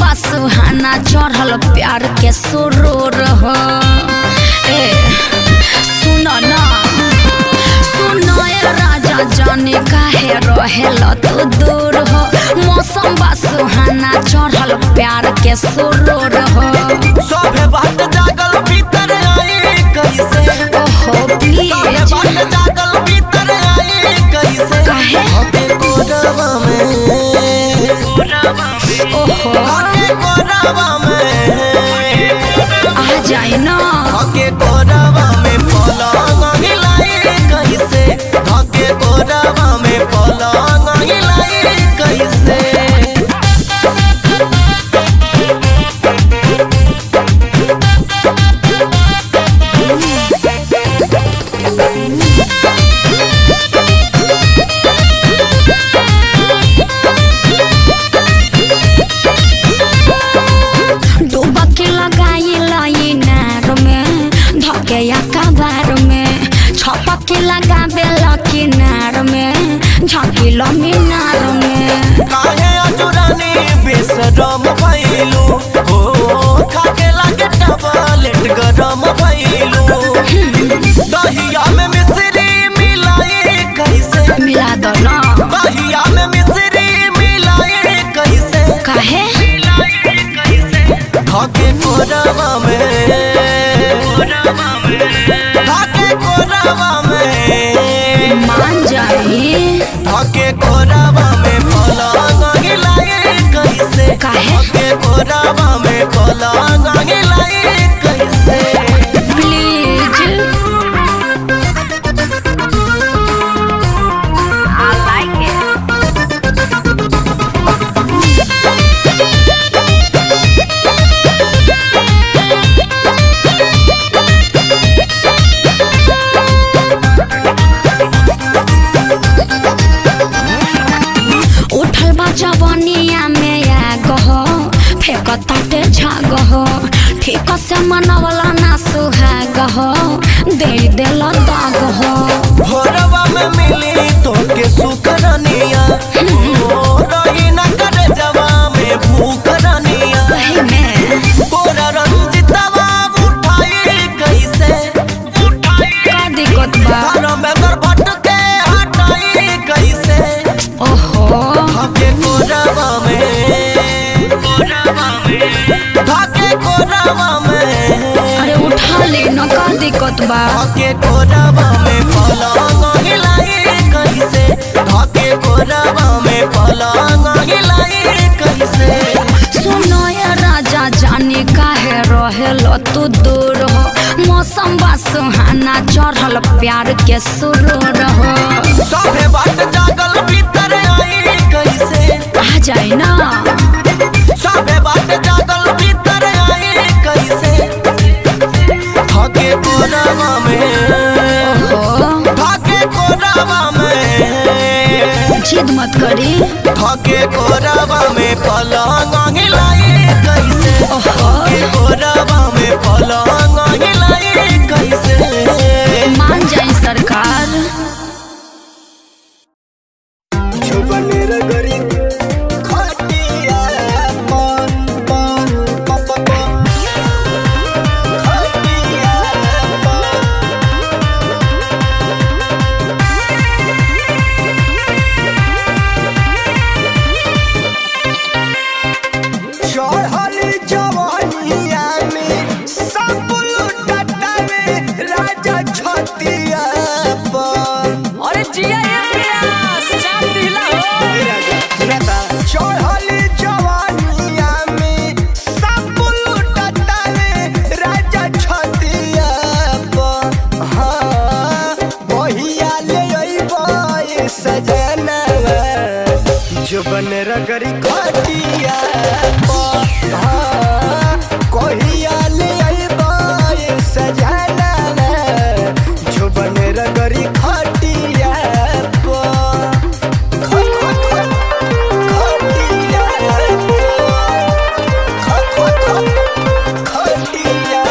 बा सुहाना चढ़ल प्यार के सुरूर हो। ए सुनो ना सुनो ए राजा जाने काहे रहेला तू दूर हो। मौसम बा सुहाना चढ़ल प्यार के सुरूर हो। सोभे बात जागल भीतर आई कैसे। ओहो प्लीज सोभे बात जागल भीतर आई कैसे। काहे हके कोरवा में ओहो हके कोरवा में आ जाए ना। हके कोरवा में पलंग हिलाई कैसे। हके कोरवा में पलंग हिलाई कैसे। डुबकी लगाई लाई नार में धके या कबार में। छपकी लगाबे लकी नार में झकिलो मीनार में। काहे अजुरानी बेशरम भइलू हो। खाके लागे टबलेट गरम भइलू। दहिया में मिश्री मिलाई कैसे। मिला दो ना। दहिया में मिश्री मिलाई कैसे। काहे खाके कोरवा में खाके कोरवा में मान जाई। खाके कोरवा में पलंग हिलाई कैसे। काहे खाके कोरवा में पलंग हिलाई कैसे। Please I like it। उठल बा जवनिया में आग हो फेंकताटे झाग हो। ठीक से मनवला ना सुहाग हो दे देल दाग हो। भोरवा में मिली तोके सुकरनिया ओ रही न करे जवा में भूकरनिया। सही में कोरा रंजितवा उठाई कैसे। का दिक्कत बा। घर में गरबट के हटाई कैसे। ओहो खाके कोरवा में खाके कोरवा में अरे उठा ले न का दिक्कत बा। खाके कोरवा में पलंग हिलाई कैसे। खाके कोरवा में पलंग हिलाई कैसे। सुनो ये राजा जाने काहे रहेला तू दूर हो। मौसम बा सुहाना चढ़ल प्यार के सुरूर हो। सोभे बात जागल भीतर आई कैसे। आ जाए ना। सोभे बात जागल भीतर आई कैसे। खाके कोरवा में ओहो खाके कोरवा में जिद मत करी। खाके कोरवा में पलंग हिलाई कैसे। खाके कोरवा में पलंग हिलाई कैसे। मान जाए सरकार। चढ़ल जवानिया में सब लुटता में राजा छतिया पर। अरे जिया ये प्यास चाप दिला हो। सुनाता चढ़ल जवानिया में सब लुटता में राजा छतिया पर। हाँ बहिया ले अइबा सजनवा जो बन रगरी खटिया पर। हाँ कहिया ले अइबा सजनवा जो बन रगरी खटिया पर। खटिया खटिया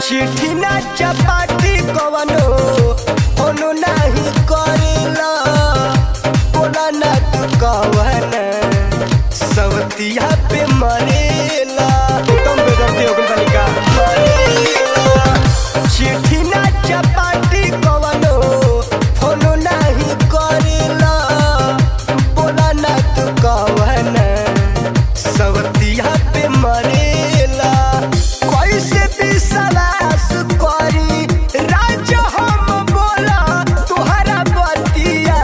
चिट्ठी ना चपाटी कवनो कोनो नहीं करेला बोला ना तू कवन सवतिया पे मरेला तुम बेदर्दी हो गइल बानी का मरेला चिट्ठी ना चपाटी कवनो कोनो नहीं करेला बोला ना तू कवन सवतिया पे मरेला कैसे विश्वास करी राज हम बोला तुहरा बतिया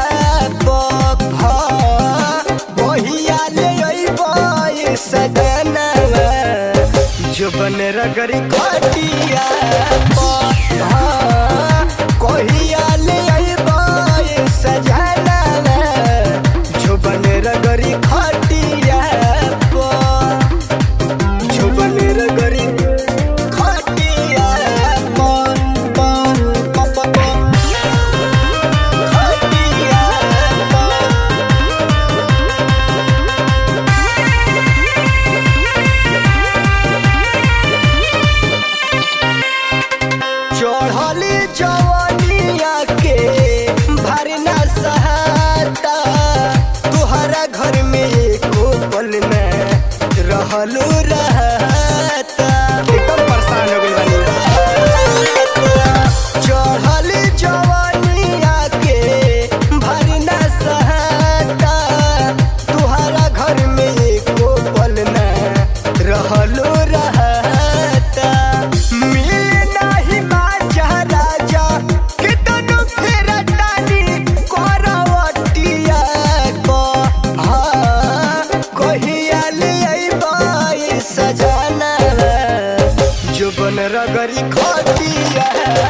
बहिया ले अइबा सजना जो बन रगरी खटिया कहिया ले अइबा सजना जो बन रगरी खटिया जो बन रगरी चढ़ली जवानिया के भरना सहाता तुहरा घर में एको पल में रहलू रहता एकदम परेशान हो गई चढ़ली जवानिया के भरना सहाता तुहरा घर में एको पल में रहलू रहता रगरी खटिया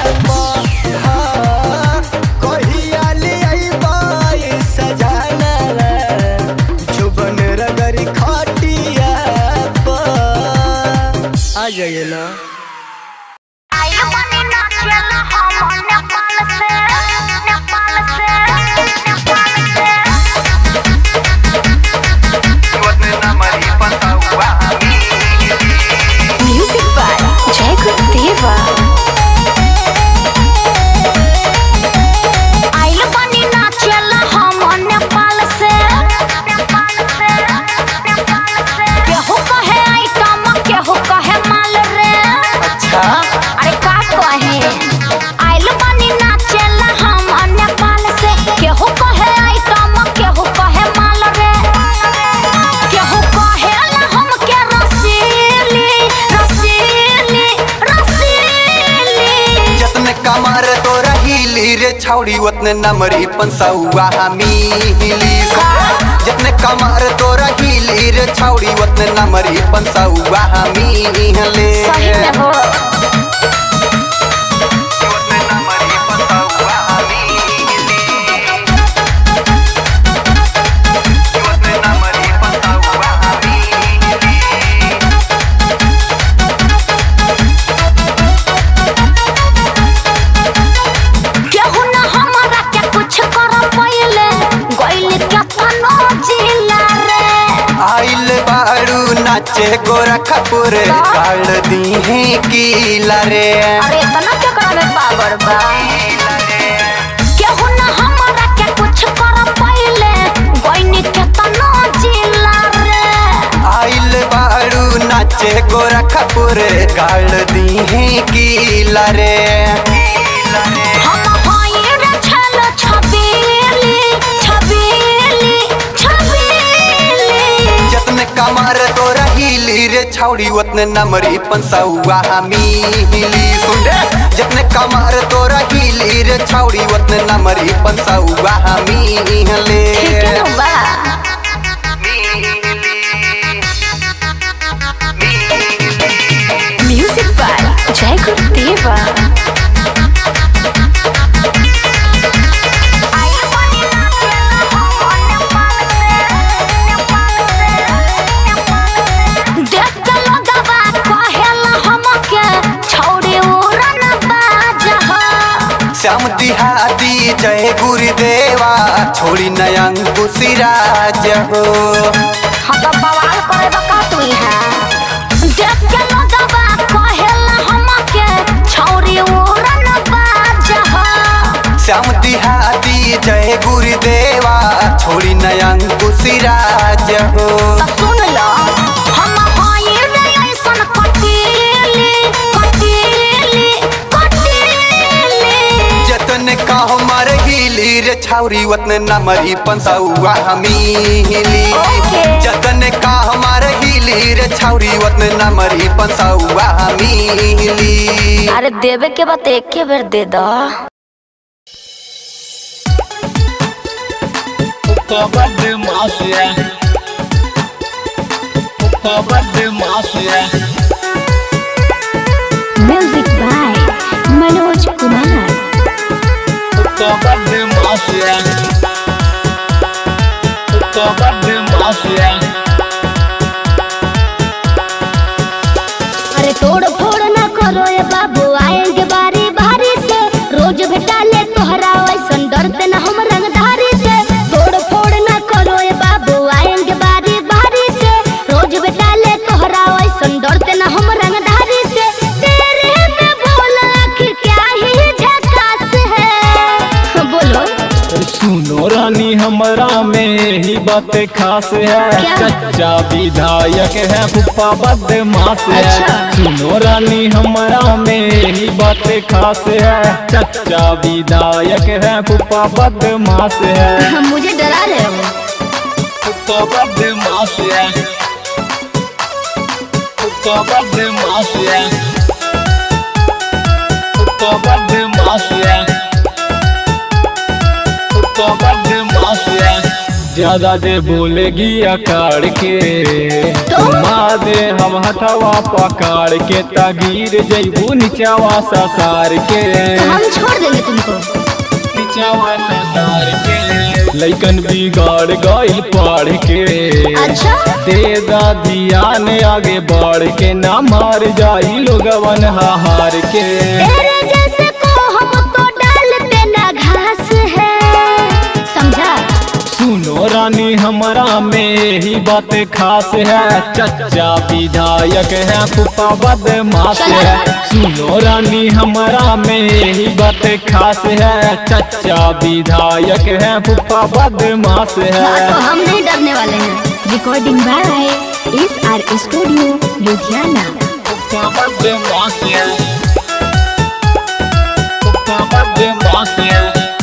कहिया ले अइबा सजना जो बन रगरी खटिया आ जाइए ना म्यूजिक बाय जय गुरुदेवा आइल बनी नाचेला हम नेपाल से केहू कहे आइटम केहू कहे माल रे अच्छा अरे का कहे आइल बनी नाचेला हम नेपाल से केहू कहे आइटम केहू कहे माल रे केहू कहे हम के रसीली रसीली रसीली जतने कमर तो रहीली रे छौड़ी उतने नमरी पंसौआ मिली जतने कमर तो रहीली रे छौड़ी उतने नमरी पंसौआ मिली सही में हो उतने नमरी पंसौआ मिली उतने नमरी पंसौआ मिली केहू न हमारा के कुछ कर पइले गइल के तनो जिला रे आइल बारू नाचे गोरखपुर काल दी है कीला रे अरे इतना क्या करे पागल बा केहू न हमारा के कुछ कर पइले गइल के तनो जिला रे आइल बारू नाचे गोरखपुर काल दी है कीला रे हम भाई रे छल छबीली छबीली छबीली जतने कमर तो रहीली रे छौड़ी उतने नमरी पंसौआ मिली सुन रे जतने कमर तो रहीली रे छौड़ी उतने नमरी पंसौआ मिली ठीक है बा म्यूजिक बाय जय गुरुदेवा श्याम दिहादी जय गुरुदेवा छोड़ी नयंग सिराज हो हम तो बवाल करे बका तू है देख के लगवा कहेला हमके अंकुश राज हो। सुन लो हम हाय रे ऐसन कटीले कटीले कटीले जतने का हमार हिली रे छौरी उतने नमरी पंसौआ हमीली। जतने का हमार हिली रे छौरी उतने नमरी पंसौआ हमीली। अरे देवे के बात एक के बेर दे दो। Music by Manoj Kumar. अरे तोड़ फोड़ ना करो ये बाबू आएंगे बारी बारी से रोज भेटा ले तोहरा वैसन डरते ना हम रंगधारी से। तोड़ फोड़ ना करो ये बाबू आएंगे बारी बारी से रोज भेटा ले तोहरा वैसन डरते ना हम रंगधारी से। तेरे में बोल आखिर क्या ही झकास है बोलो। सुनो रानी हमरा में ही बातें खास है। चच्चा विधायक है फूफा बदमाश है। सुनो रानी हमरा में ही बातें खास है। चच्चा विधायक है फूफा बदमाश है। मुझे डरा रहे हो। फूफा बदमाश है। फूफा बदमाश है। फूफा बदमाश है। ज्यादा दे बोलेगी अकाड़ के मार दे हम हथवा पकाड़ के तगीर जैबू निचावा ससार के। हम छोड़ देंगे तुमको। निचावा ससार के लइकन बिगाड़ गइल पढ़ के। अच्छा दे ध्यान आगे बढ़ के ना मार जाई लोगवन हार के। तेरे जैसे को हम तो डालते ना घास है समझा। सुनो रानी हमरा में ही बातें खास है। चच्चा विधायक है फूफा बदमाश है। सुनो रानी हमरा में ही बातें खास है। चच्चा विधायक है फूफा बदमाश है। तो हम नहीं डरने वाले हैं। Recording by SR studio Ludhiana. फूफा बदमाश है। फूफा बदमाश है।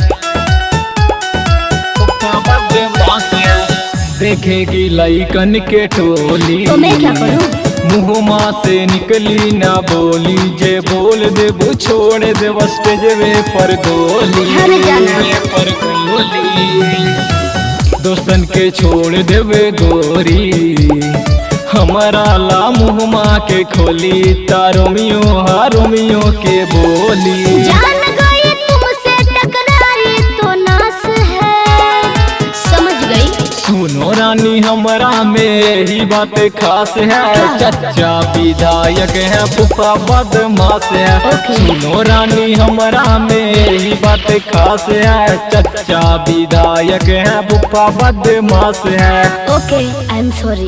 देखेगी लइकन के टोली तो मैं क्या करूं? मुँहमा से निकली ना बोली जे बोल दे वो छोड़ दे स्टेजवे पर गोली। पर गोली दोस्तन के छोड़ देवे गोरी हमारा ला मुँहमा के खोली तारोमियो हारोमियो के बोली। जान गई तुमसे टकराई तो नास है समझ गई। सुनो रानी हमरा में ही बातें खास है। चच्चा विधायक है फूफा बदमाश है। सुनो रानी हमरा में ही बातें खास है। चच्चा विधायक है फूफा बदमाश है। Okay I am sorry.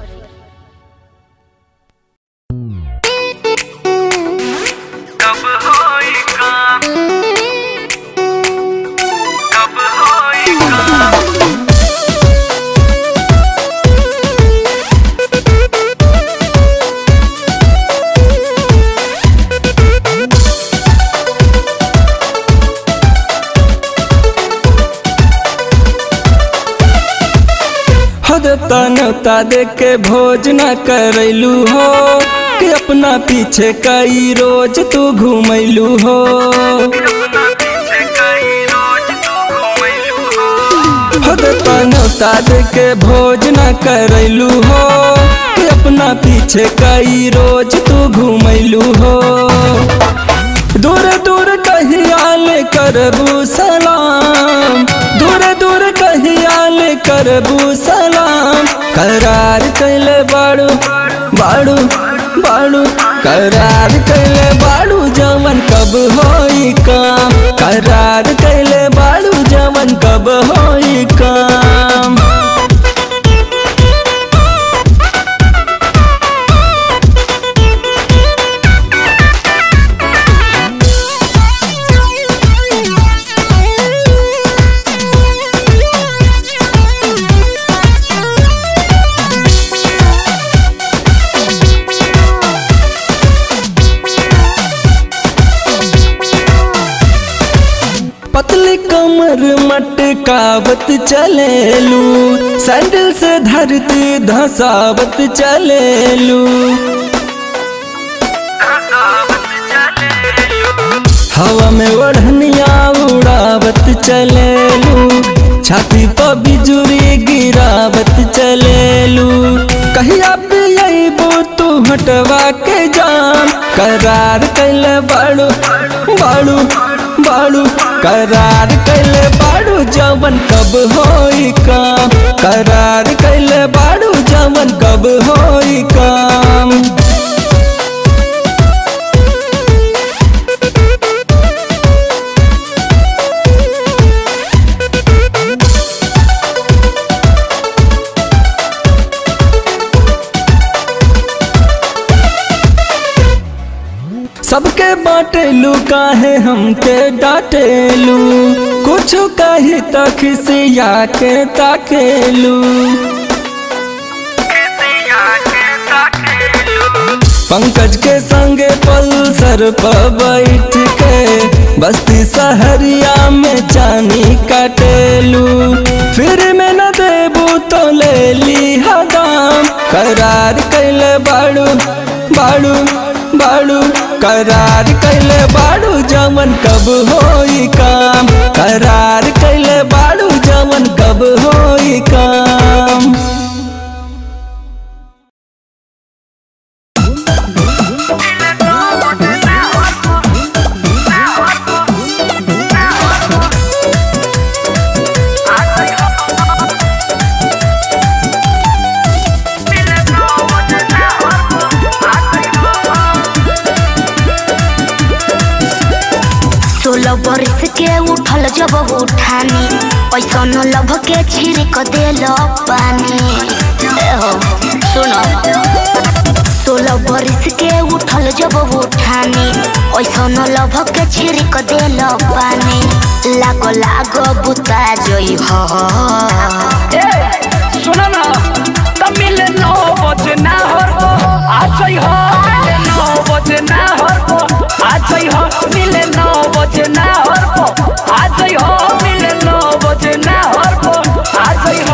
न्योता दे के भोज न करैलू हो कि अपना पीछे कई रोज तू घूमैलू हो। न्योता दे के भोज न करैलू हो कि अपना पीछे कई रोज तू घूमैलू हो। दूर दूर कहियाल करबू सलाम दूर दूर कहियाल करबू सलाम। करार कैले बाड़ू बाड़ू बाड़ू करार कैले बाड़ू जवन कब होई काम। करार कैले बाड़ू जवन कब होई काम। पतली कमर मटकावत चलेलू, सैंडल से धरती धसावत चलेलू। हवा में ओढ़निया उड़ावत चलेलू, छाती पर बिजुरी गिरावत चलेलू। कहिया पे अइबो तू हटवा के जाम, करार कैले बाड़ू बाड़ू बाड़ू, करार कैले बाड़ू जवन कब होई काम, करार कैले बाड़ू जवन कब होई काम। सबके बाटेलू काहे हमके डांटेलू, कुछ कही तक सिया के ताकेलू। पंकज के संगे पल्सर पर बैठ के बस्ती सहरिया में चानी काटेलू। फिर में न देबू तो ले ली दाम, करार कैले बाड़ू बाड़ू बाड़ू, करार कैले बाड़ू जवन कब होई काम, करार कैले बाड़ू जवन कब होई काम। बरिस के उठल जब उठानी, पैसा न लभ के छिड़क देल पानी। सुनो 16 बरिस के उठल जब उठानी, पैसा न लभ के छिड़क देल पानी। लागो लागो बुता जई हो सुनो ना तमिल 9 बजे ना हो आज हो 9 बजे ना हो आज हो मिले 9 बजे ना हो आज हो मिले 9 बजे ना हो आज हो।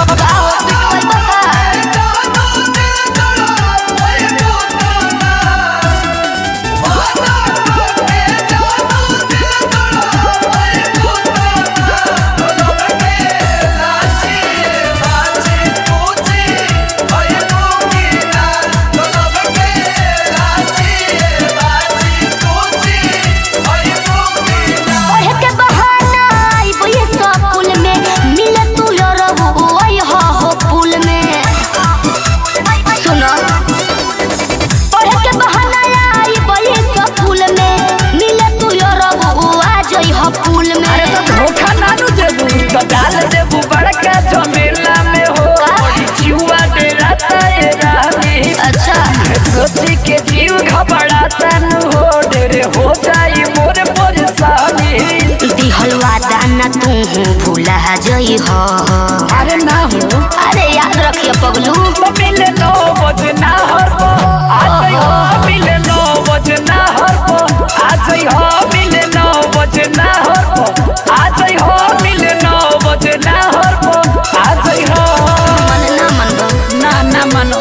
डाल देबू बड़का झमेला में हो जीवा डेराता ये रानी। अच्छा सोची के जीव घबराता न हो डेरे हो जाई मोर परेशानी। दिहल वादा न तू भूला जई हो। अरे ना हो अरे याद रखिए पगलू। मिले 9 बजे ना हो आज हो मिले 9 बजे ना हो आज हो मिले 9 बजे ना हो आज हो मिले 9 बजे ना हो आज हो। मन ना मनो ना मनो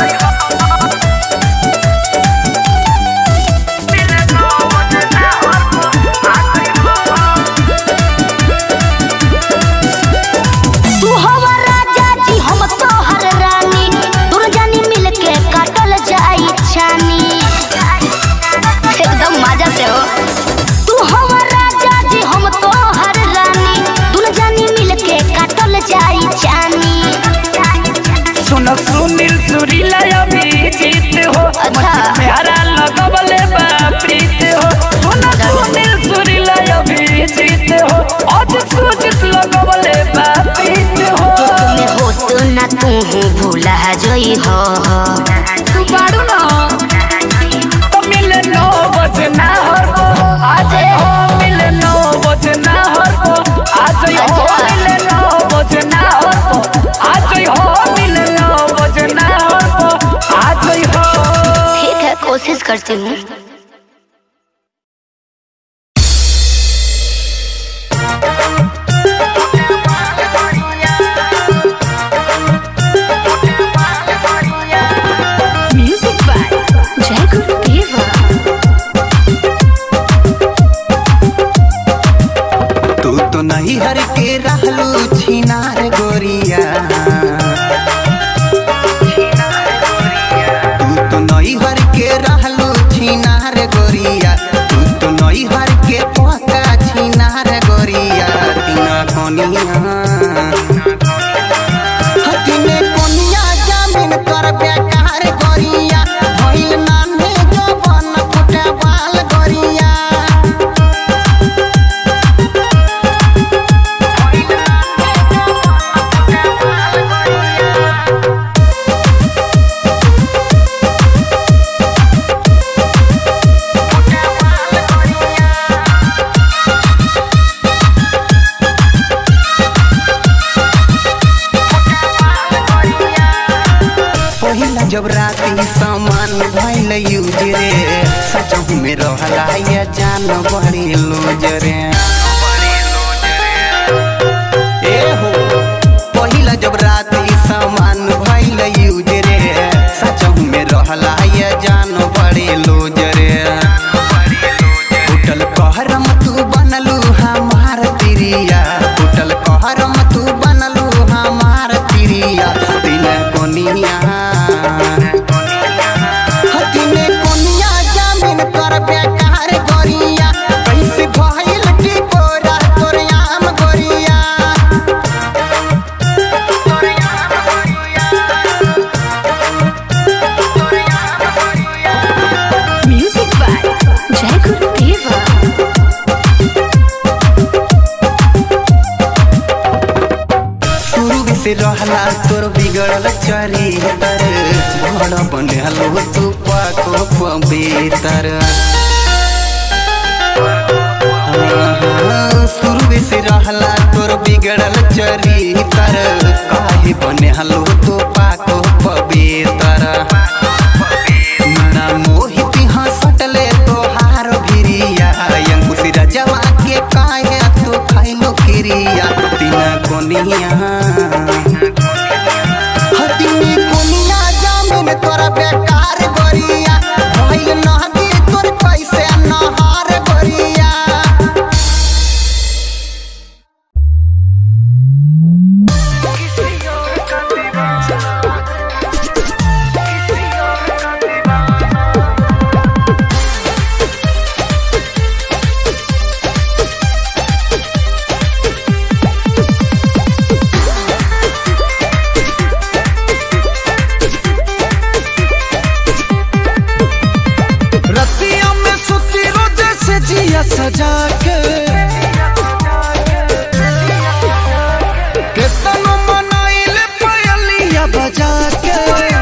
मिले 9 बजे ना हो तू हवा राजा जी हम तोहर रानी, दूर जानी मिल के काटल जाई छानी। एकदम मजा से हो। तू हवा राजा जी हम तोहर रानी, दूर जानी मिल के काटल जाई छानी। सुनो सुनील सुरीला अभी जीत हो प्यारा लगवले प्रीत हो। सुनो सुनील सुरीला अभी जीत हो आज सुजित लगवले प्रीत हो। में हो तो ना तू भूला जई हो। तू बाड़ू ना तो मिले 9 बजे ना हो आज हो मिले 9 बजे ना हो आज हो मिले 9 बजे ना हो आज हो मिले 9 बजे ना हो आज हो। ठीक है कोशिश करती हूँ। जब राती सामान भइल यूज रे सचहु में रहला या जान बड़ी लूज रे। ए हो पहिला जब राती सामान भइल यूज रे सचहु में रहला या जान बड़ी लूज रे। टूटल कहरम तू बनलू हमार तिरिया, टूटल कहरम तू बनलू हमार तिरिया। तीन कोनिया जामीन कर बेकार गोरिया, कैसे भइल टिकोरा तोर आम गोरिया। म्यूजिक बाय जय गुरुदेवा। शुरू से रहला तोर बिगड़ल चरितर, बड़ बनलो तू पाको पवित्र। शुरू से रहला तोर बिगड़ल चरितर, काहे बनलो तू पाको पवित्र। ना मोहित हंसटले तोहार भिरिया, अंकुश रजवा के काहे तू खाइलो क्रिया। तीन कोनिया जामीन तोरा बेकार गोरिया, भइल नहदी तोर कैसे नहार गोरिया। सजा के केतनो मनाइले पायलिया बजा के,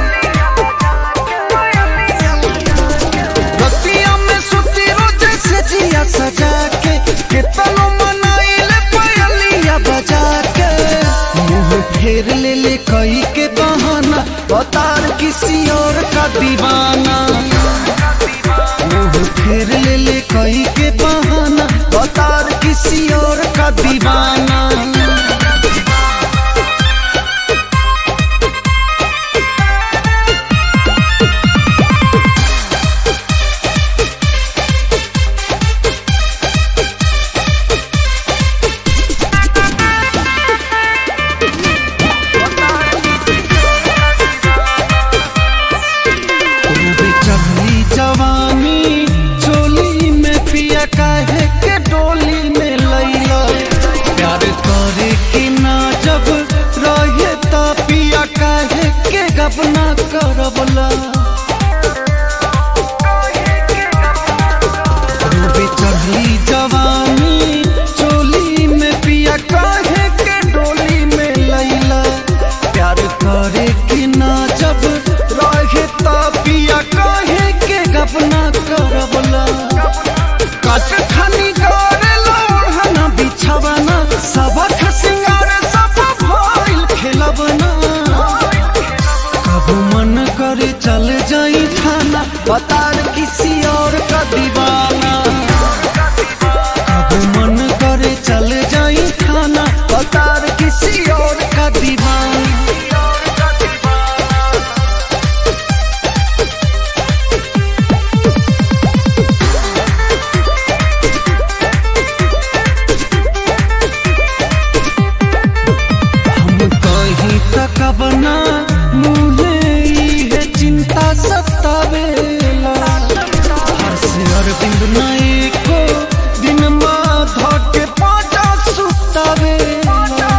रतिया में सुती रोज से जिया सजा के। केतनो मनाइले पायलिया बजा के, मुँह फेर ले ले कई के बहाना, बतार किसी और का दीवाना। मुँह फेर ले ले कई के बहाना, बतार किसी और का दीवाना। जवानी चोली में पिया काहे के डोली में लैला, प्यार करे कि ना जब रहे ता पिया काहे के गबना करबला। रूबी चढ़ली जवानी चोली में पिया काहे के डोली में लैला, प्यार करे कि ना जब रहे ता पिया काहे अपना करबला। काट खानी करेला ओढ़ना बिछावना, सबक सिंगार सब भइल खेलबना। कब मन करे चल जाई थाना, बतार किसी और का दीवाना। कब मन करे चल जाई थाना, बतार किसी और का दीवाना। कबना मुझे है चिंता सतावेला, हर से अरविंद नाई को दिन माधा के पाजा सुतावेला।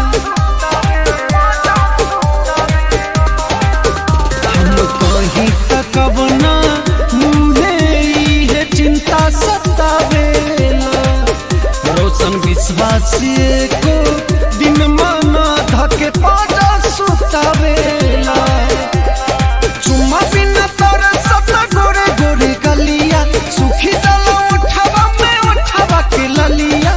हम कहीं कबना मुझे है चिंता सतावेला, रोशन विश्वासी को दिन माधा के पाजा सुतावेला। चुम्मा बिना तोरा सता गोरे गोरे गलिया, सुखी जला उठावा में उठावा के ललिया।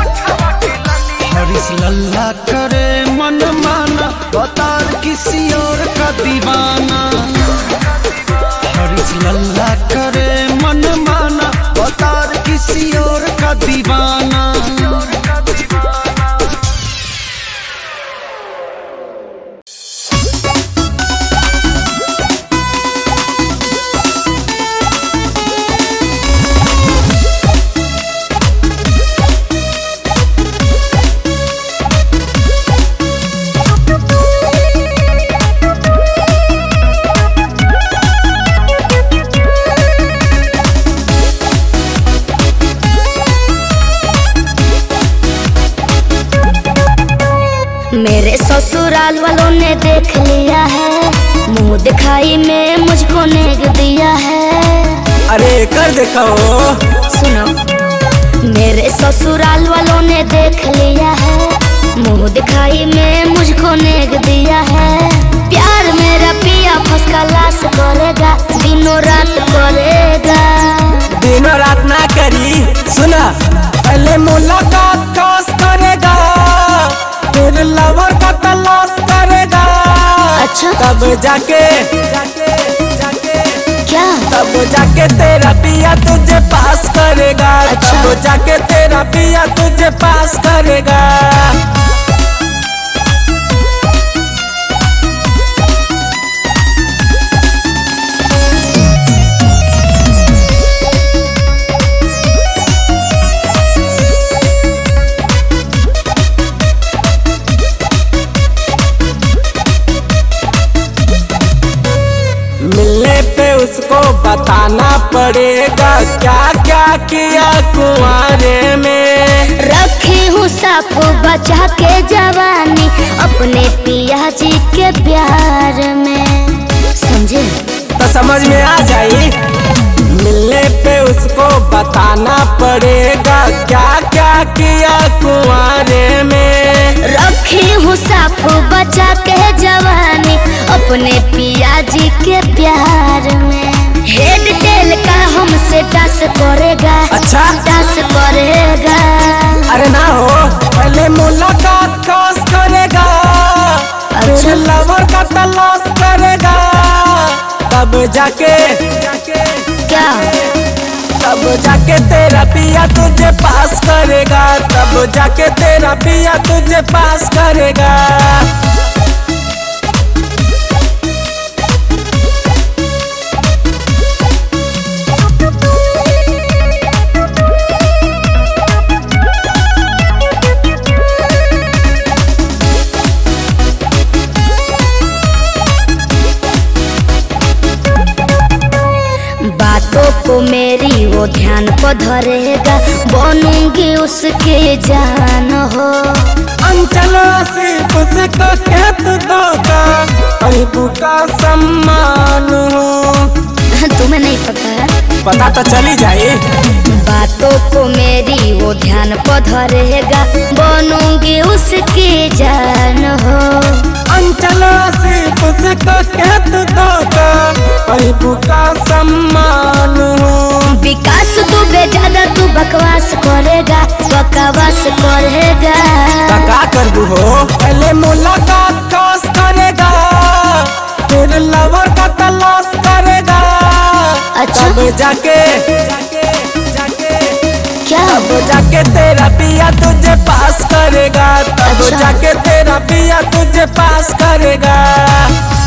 हरिस लल्ला करे मन माना, बतार किसी और का दीवाना। का दीवाना। मेरे ससुराल वालों ने देख लिया है, मुंह दिखाई में मुझको नेग दिया है। अरे कर दिखाओ। सुनो, मेरे ससुराल वालों ने देख लिया है, मुंह दिखाई में मुझको नेग दिया है। प्यार मेरा पिया फंस का लाश करेगा, दिनों रात करेगा। दिनों रात ना करी, सुना पहले मुलाकात खास करेगा, फिर लवर का तलाश करेगा। अच्छा, तब जाके क्या? तब जाके तेरा पिया तुझे पास करेगा। अच्छा। तब जाके तेरा पिया तुझे पास करेगा। मिलने पे उसको बताना पड़ेगा क्या क्या किया कुंवारे में। रखी हूँ साफ बचा के जवानी अपने पिया जी के प्यार में, समझे? तो समझ में आ जाई। मिलने पे उसको बताना पड़ेगा क्या क्या किया कुंवारे में। रखी हूँ साफ बचा के जवानी अपने पिया जी के प्यार में। हेड टेल का हमसे टस करेगा। अच्छा, टस करेगा। अरे ना हो, पहले मुलाकात खास करेगा, फिर लवर का तलाश करेगा। तब जाके क्या? तब जाके तेरा पिया तुझे पास करेगा। तब जाके तेरा पिया तुझे पास करेगा। बातों को मेरी वो ध्यान को धरेगा, बनूंगी उसके जान हो। अंचल सिर्फ उसको कहत दोगा, अहिबू का सम्मान हो। तुम्हें नहीं पता है? पता तो चली जाए। बातों को मेरी वो ध्यान को धरेगा, बनूंगी उसकी जान हो। अंचल सिर्फ उसको कहत दोगा, अहिबू का सम्मान हो। विकास तू बेजादा तू बकवास करेगा, बकवास करेगा। का करबू हो, पहले मुलाकात खास करेगा, फिर लवर का तलाश करेगा। अच्छा, तब जाके क्या? तब जाके तेरा पिया तुझे पास करेगा। तब अच्छा। जाके तेरा पिया तुझे पास करेगा।